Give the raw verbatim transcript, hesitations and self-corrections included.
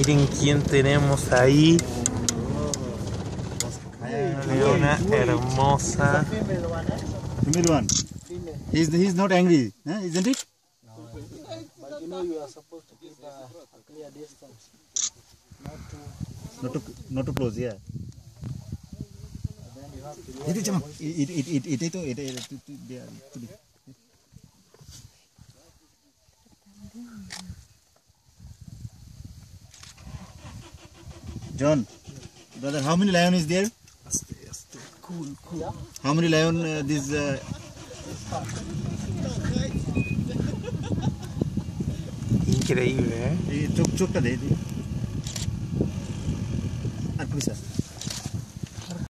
Miren quién tenemos ahí. Una leona hermosa. Female one. He's he's not angry, huh? Isn't it? No, but you know you are supposed to keep a, a clear distance, not too. Not too not too close, yeah. Then you have to. It it it it it it it it it John, brother, how many lion is there? Cool, cool. How many lion uh, this? Uh... Increíble, ¿eh? Chuk chuk ka de.